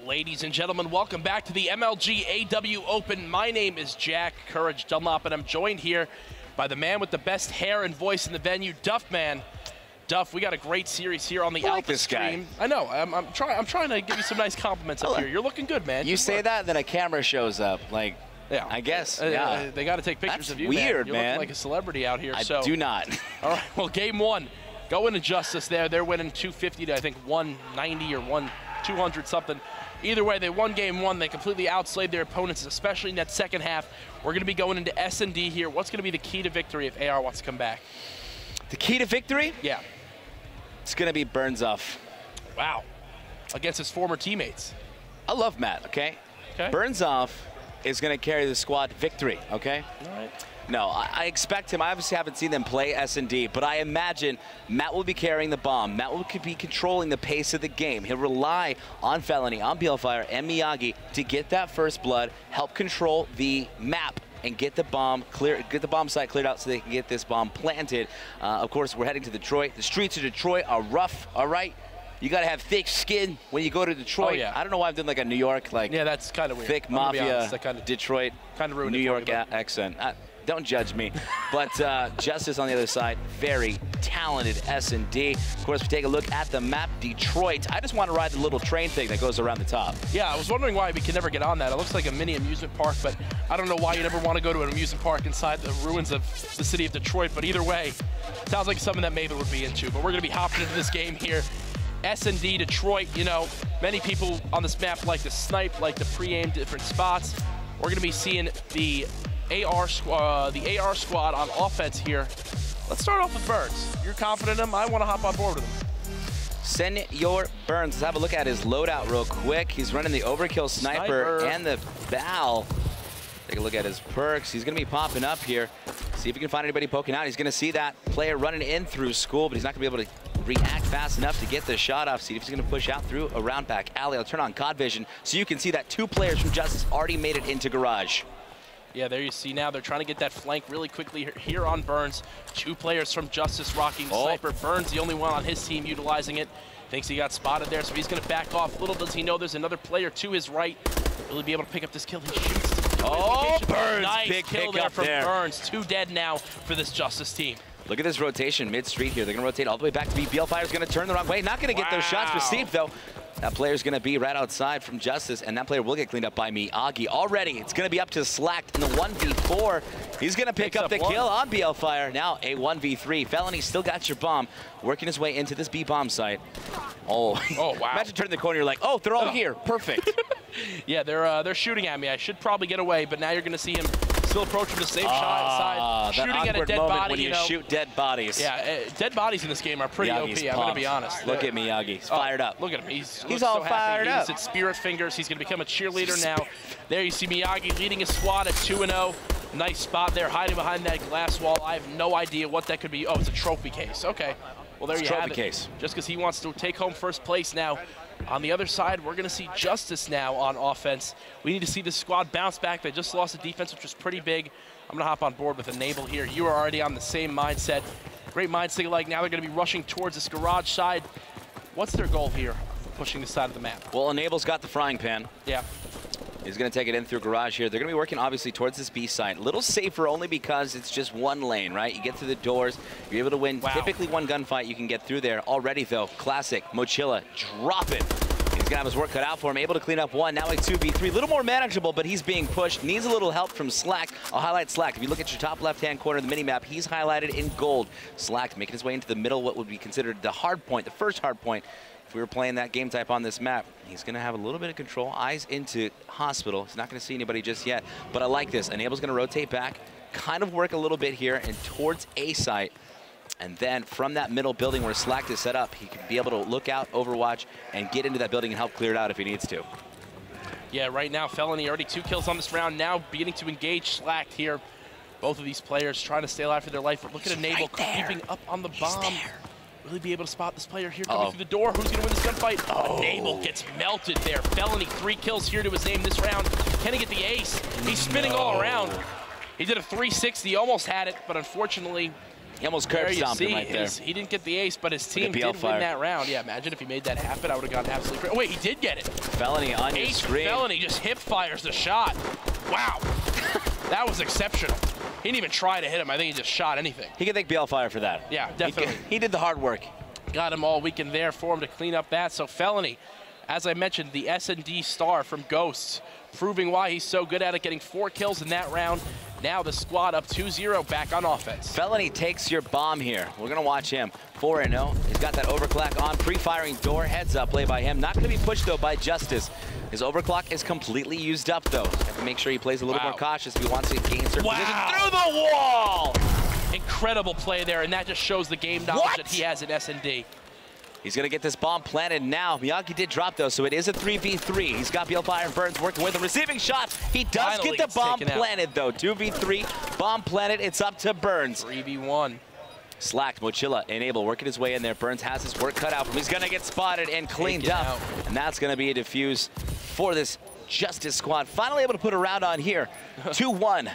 Ladies and gentlemen, welcome back to the MLG AW Open. My name is Jack Courage Dunlop, and I'm joined here by the man with the best hair and voice in the venue, Duff Man. Duff, we got a great series here on the Alpha stream. I know. I'm trying to give you some nice compliments up here. You're looking good, man. You say that, then a camera shows up. Like, yeah, I guess. Yeah. They got to take pictures of you. Weird, You're looking like a celebrity out here. I do not. All right. Well, game one, going to Justus there. They're winning 250 to I think 190 or 200 something. Either way, they won game one. They completely outslayed their opponents, especially in that second half. We're going to be going into S&D here. What's going to be the key to victory if AR wants to come back? The key to victory? Yeah. It's going to be Burns-Off. Wow. Against his former teammates. I love Matt, okay? Burns-Off is going to carry the squad to victory, okay? All right. No, I expect him. I obviously haven't seen them play S&D, but I imagine Matt will be carrying the bomb. Matt will be controlling the pace of the game. He'll rely on Felony, on Balefire, and Miyagi to get that first blood, help control the map, and get the bomb site cleared out so they can get this bomb planted. Of course, we're heading to Detroit. The streets of Detroit are rough, all right? You got to have thick skin when you go to Detroit. Oh, yeah. I don't know why I'm doing like a New York, like, yeah, that's kind of weird. Thick mafia, Detroit, kind of ruined New York accent. Don't judge me. But Justus on the other side, very talented S&D. Of course, we take a look at the map, Detroit. I just want to ride the little train thing that goes around the top. Yeah, I was wondering why we can never get on that. It looks like a mini amusement park, but I don't know why you never want to go to an amusement park inside the ruins of the city of Detroit. But either way, sounds like something that Maven would be into. But we're going to be hopping into this game here. S&D Detroit, you know, many people on this map like to snipe, like to pre-aim different spots. We're going to be seeing the AR squad on offense here. Let's start off with Burns. You're confident in him? I want to hop on board with him. Send your Burns. Let's have a look at his loadout real quick. He's running the overkill sniper and the Val. Take a look at his perks. He's going to be popping up here. See if he can find anybody poking out. He's going to see that player running in through school, but he's not going to be able to react fast enough to get the shot off. See if he's going to push out through a round back alley. I'll turn on COD vision so you can see that two players from Justus already made it into garage. Yeah, there you see now. They're trying to get that flank really quickly here on Burns. Two players from Justus rocking the sniper. Burns, the only one on his team utilizing it. Thinks he got spotted there, so he's going to back off. Little does he know there's another player to his right. Will he be able to pick up this kill? He shoots. Burns! Nice big kill there from Burns. 2 dead now for this Justus team. Look at this rotation mid-street here. They're going to rotate all the way back to B. Balfire's going to turn the wrong way. Not going to get those shots received, though. That player's going to be right outside from Justus, and that player will get cleaned up by Miyagi. Already, it's going to be up to Slack in the 1v4. He's going to pick up the kill on Balefire. Now a 1v3. Felony still got your bomb, working his way into this B bomb site. Oh wow. Imagine turning the corner, you're like, oh, they're all here. Perfect. Yeah, they're shooting at me. I should probably get away, but now you're going to see him still approaching the safe side, shooting at a dead body. When you shoot dead bodies. Yeah, dead bodies in this game are pretty OP. I'm going to be honest. Look at Miyagi. He's fired up. Look at him. He's all so fired happy. up. He's at Spirit Fingers. He's going to become a cheerleader now. There you see Miyagi leading his squad at 2-0. Nice spot there, hiding behind that glass wall. I have no idea what that could be. Oh, it's a trophy case. Okay. Well, there you have it. Case. Just because he wants to take home first place now. On the other side, we're going to see Justus now on offense. We need to see this squad bounce back. They just lost the defense, which was pretty big. I'm going to hop on board with Enable here. You are already on the same mindset. Great mindset alike. Now they're going to be rushing towards this garage side. What's their goal here, pushing this side of the map? Well, Enable's got the frying pan. Yeah. He's going to take it in through garage here. They're going to be working, obviously, towards this B side. A little safer only because it's just one lane, right? You get through the doors. You're able to win typically one gunfight. You can get through there. Already, though, classic. Mochila dropping. He's going to have his work cut out for him. Able to clean up one. Now a 2v3. A little more manageable, but he's being pushed. Needs a little help from Slack. I'll highlight Slack. If you look at your top left-hand corner of the minimap, he's highlighted in gold. Slack making his way into the middle, what would be considered the hard point, the first hard point. If we were playing that game type on this map, he's going to have a little bit of control. Eyes into Hospital. He's not going to see anybody just yet. But I like this. Enable's going to rotate back, kind of work a little bit here and towards A site. And then from that middle building where Slack is set up, he can be able to look out, overwatch, and get into that building and help clear it out if he needs to. Yeah, right now, Felony already 2 kills on this round. Now beginning to engage Slack here. Both of these players trying to stay alive for their life. But look at Enable creeping up on the bomb. Really be able to spot this player here coming through the door. Who's going to win this gunfight? Enable gets melted there. Felony 3 kills here to his name this round. Can he get the ace? He's spinning all around. He did a 360, almost had it, but unfortunately, He almost curb stomped him right there. He didn't get the ace, but his team did win that round. Yeah, imagine if he made that happen, I would have gone absolutely crazy. Oh, wait, he did get it. Felony on your screen. Felony just hip fires the shot. Wow. That was exceptional. He didn't even try to hit him. I think he just shot anything. He can thank Balefire for that. Yeah, definitely. He did the hard work. Got him all weekend there for him to clean up that. So Felony, as I mentioned, the S&D star from Ghosts, proving why he's so good at it, getting 4 kills in that round. Now the squad up 2-0 back on offense. Felony takes your bomb here. We're going to watch him. 4-0. He's got that overclock on. Pre-firing door. Heads up play by him. Not going to be pushed, though, by Justus. His overclock is completely used up, though. Have to make sure he plays a little more cautious if he wants to gain certain position. Through the wall! Incredible play there, and that just shows the game knowledge that he has in S&D. He's going to get this bomb planted now. Miyagi did drop, though, so it is a 3v3. He's got Balefire and Burns working with him. Receiving shot. He does finally get the bomb planted, though. 2v3. Bomb planted. It's up to Burns. 3v1. Slacked. Mochila, Enable, working his way in there. Burns has his work cut out for him. He's going to get spotted and cleaned up. And that's going to be a defuse for this Justus squad. Finally able to put a round on here. 2-1.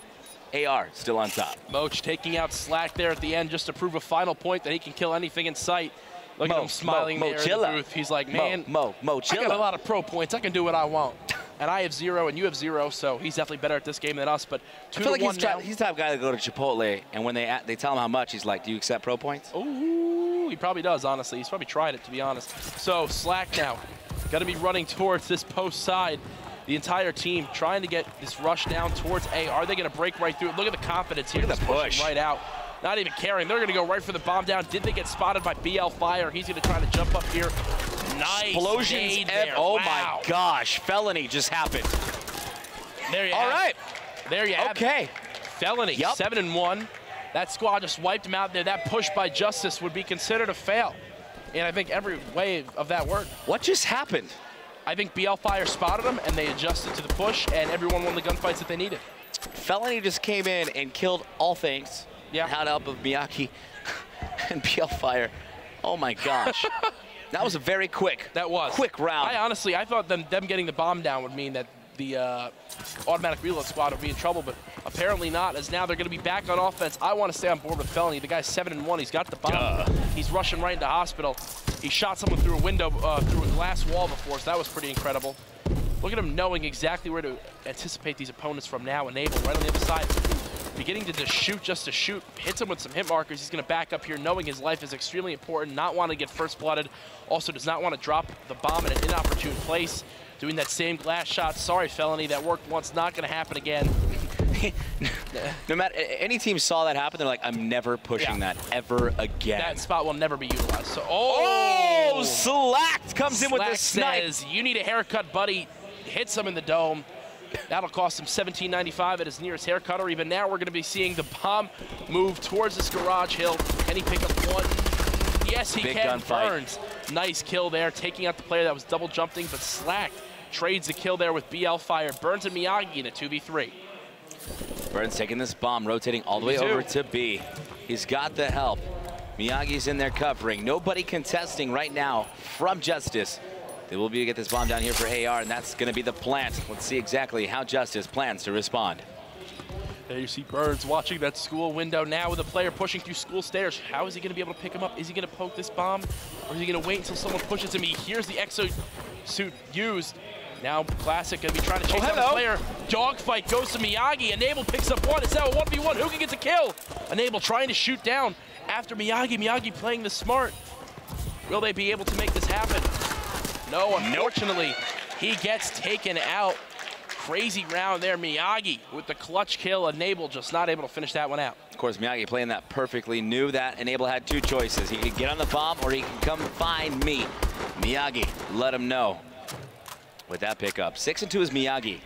AR still on top. Moch taking out Slack there at the end just to prove a final point that he can kill anything in sight. Look at him smiling there in the booth. He's like, man, I got a lot of pro points. I can do what I want. And I have 0 and you have 0, so he's definitely better at this game than us. But 2-1 I feel like now. He's the type of guy to go to Chipotle, and when they tell him how much, he's like, do you accept pro points? Ooh, he probably does, honestly. He's probably tried it, to be honest. So Slack now, got to be running towards this post side. The entire team trying to get this rush down towards A. Are they going to break right through it? Look at the confidence here. Look at the push. Right out. Not even caring. They're going to go right for the bomb down. Did they get spotted by Balefire? He's going to try to jump up here. Nice. Explosions. There. Oh, my gosh. Felony just happened. There you have it. All right. There you have it. Felony, 7-1. That squad just wiped him out there. That push by Justus would be considered a fail. And I think every way of that word. What just happened? I think Balefire spotted him, and they adjusted to the push, and everyone won the gunfights that they needed. Felony just came in and killed all things. Yeah. Had help of Miyagi and Balefire. Oh my gosh. That was a very quick. That was. Quick round. I thought them getting the bomb down would mean that the automatic reload squad would be in trouble, but apparently not, as now they're going to be back on offense. I want to stay on board with Felony. The guy's 7-1. He's got the bomb. He's rushing right into hospital. He shot someone through a window, through a glass wall before, so that was pretty incredible. Look at him knowing exactly where to anticipate these opponents from now. Enable right on the other side. Beginning to just to shoot. Hits him with some hit markers. He's going to back up here knowing his life is extremely important. Not want to get first blooded. Also does not want to drop the bomb in an inopportune place. Doing that same glass shot. Sorry, Felony. That worked once. Not going to happen again. No matter, any team saw that happen, they're like, I'm never pushing that ever again. That spot will never be utilized. So, Slacked comes in with the snipe. Says, you need a haircut, buddy. Hits him in the dome. That'll cost him $17.95 at his nearest haircut, or even now we're going to be seeing the bomb move towards this garage hill. Can he pick up one? Yes, he can. Burns. Nice kill there, taking out the player that was double jumping, but Slack trades the kill there with Balefire. Burns and Miyagi in a 2v3. Burns taking this bomb, rotating all the way over to B. He's got the help. Miyagi's in there covering. Nobody contesting right now from Justus. They will be able to get this bomb down here for AR, and that's going to be the plant. Let's see exactly how Justus plans to respond. There you see Burns watching that school window now with a player pushing through school stairs. How is he going to be able to pick him up? Is he going to poke this bomb, or is he going to wait until someone pushes him? He hears the exo suit used. Now Classic going to be trying to chase down the player. Dogfight goes to Miyagi. Enable picks up one. It's now a 1v1. Who can get the kill? Enable trying to shoot down after Miyagi. Miyagi playing the smart. Will they be able to make this happen? No, unfortunately, he gets taken out. Crazy round there. Miyagi with the clutch kill. Enable just not able to finish that one out. Of course, Miyagi playing that perfectly. Knew that Enable had two choices. He could get on the bomb or he can come find me. Miyagi let him know with that pickup. 6-2 is Miyagi.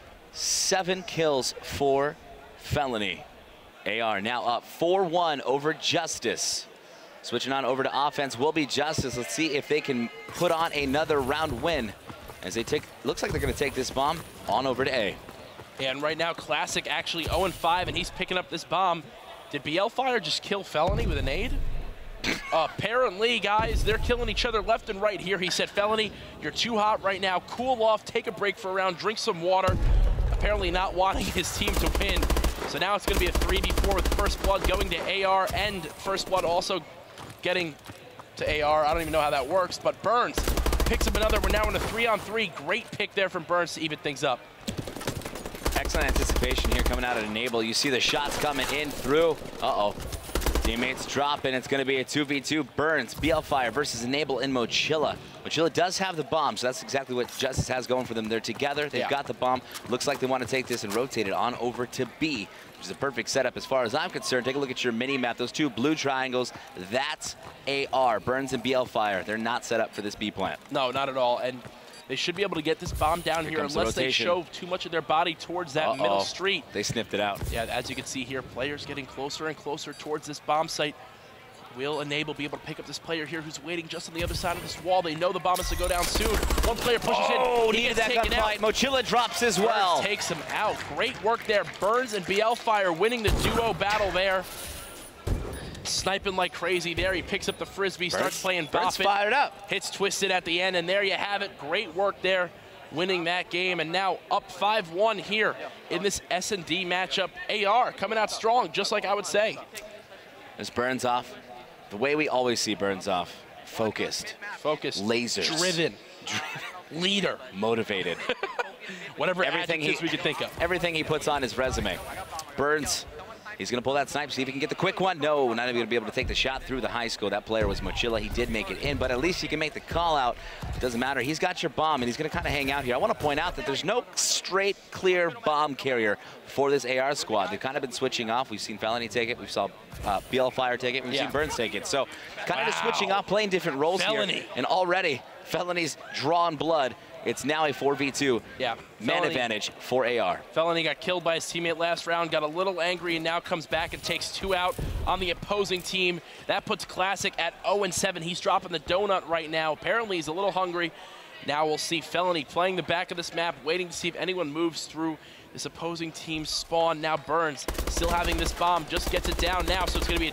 7 kills for Felony. AR now up 4-1 over Justus. Switching on over to offense will be Justus. Let's see if they can put on another round win as they take, looks like they're going to take this bomb on over to A. And right now, Classic actually 0-5, and he's picking up this bomb. Did Balefire just kill Felony with a nade? Apparently, guys, they're killing each other left and right here. He said, Felony, you're too hot right now. Cool off, take a break for a round, drink some water. Apparently not wanting his team to win. So now it's going to be a 3v4 with First Blood going to AR and First Blood also getting to AR. I don't even know how that works, but Burns picks up another. We're now in a 3-on-3. Great pick there from Burns to even things up. Excellent anticipation here coming out of Enable. You see the shots coming in through. Uh-oh. Teammates dropping. It's going to be a 2v2. Burns, BL Fire versus Enable and Mochilla. Mochilla does have the bomb, so that's exactly what Justus has going for them. They're together. They've got the bomb. Looks like they want to take this and rotate it on over to B, which is a perfect setup as far as I'm concerned. Take a look at your mini-map. Those two blue triangles, that's AR. Burns and BL Fire. They're not set up for this B plant. No, not at all. And they should be able to get this bomb down here unless they show too much of their body towards that middle street. They sniffed it out. Yeah, as you can see here, players getting closer and closer towards this bomb site. Will Enable be able to pick up this player here who's waiting just on the other side of this wall? They know the bomb is to go down soon. One player pushes in. Oh, needed that gunfight. Mochilla drops as well. Burns takes him out. Great work there. Burns and BL Fire winning the duo battle there. Sniping like crazy there. He picks up the frisbee, starts playing Burns fired up. Hits Twisted at the end, and there you have it. Great work there, winning that game. And now up 5-1 here in this S&D matchup. AR coming out strong, just like I would say. There's Burns off. The way we always see Burns off. Focused. Focused. Lasers. Driven. Leader. Motivated. Whatever adjectives we could think of. Everything he puts on his resume. Burns. He's going to pull that snipe, see if he can get the quick one. No, not even going to be able to take the shot through the high school. That player was Mochilla. He did make it in, but at least he can make the call out. It doesn't matter. He's got your bomb, and he's going to kind of hang out here. I want to point out that there's no straight, clear bomb carrier for this AR squad. They've kind of been switching off. We've seen Felony take it. We've saw BL Fire take it. We've seen Burns take it. So kind of just switching off, playing different roles here. And already, Felony's drawn blood. It's now a 4v2 man advantage for AR. Felony got killed by his teammate last round, got a little angry, and now comes back and takes 2 out on the opposing team. That puts Classic at 0-7. He's dropping the donut right now. Apparently, he's a little hungry. Now we'll see Felony playing the back of this map, waiting to see if anyone moves through this opposing team's spawn. Now Burns still having this bomb, just gets it down now, so it's going to be a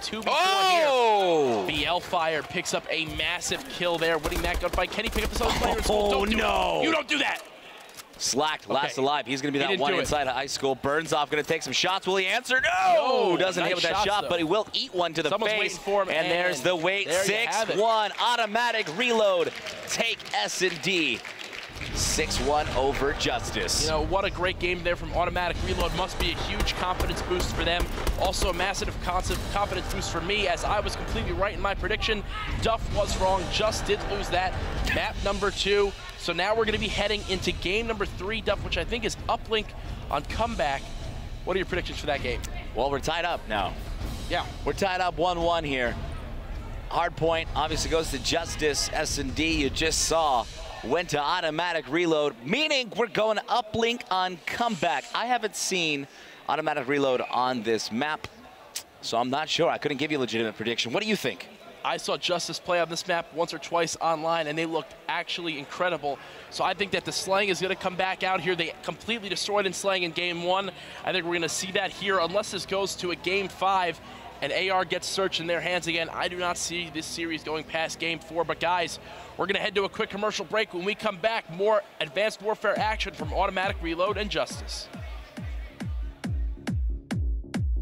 2v4 here. BL Fire picks up a massive kill there, winning that gunfight. Can he pick up this other player? Oh, no. You don't do that. Slacked, last alive. He's going to be that one inside of high school. Burns off, going to take some shots. Will he answer? No! Doesn't hit with that shot, but he will eat one to the face. For him, and there's the wait. 6-1 automatic reload. Take S&D. 6-1 over Justus. You know, what a great game there from Automatic Reload. Must be a huge confidence boost for them. Also a massive confidence boost for me, as I was completely right in my prediction. Duff was wrong, just did lose that. Map number 2. So now we're going to be heading into game number 3, Duff, which I think is uplink on comeback. What are your predictions for that game? Well, we're tied up now. Yeah. We're tied up 1-1 here. Hard point obviously goes to Justus. S&D, you just saw, went to Automatic Reload, meaning we're going uplink on comeback. I haven't seen Automatic Reload on this map, so I'm not sure. I couldn't give you a legitimate prediction. What do you think? I saw Justus play on this map once or twice online, and they looked actually incredible. So I think that the Slang is going to come back out here. They completely destroyed in Slang in Game 1. I think we're going to see that here, unless this goes to a Game 5 and AR gets searched in their hands again. I do not see this series going past Game 4. But guys, we're going to head to a quick commercial break. When we come back, more Advanced Warfare action from Automatic Reload and Justus.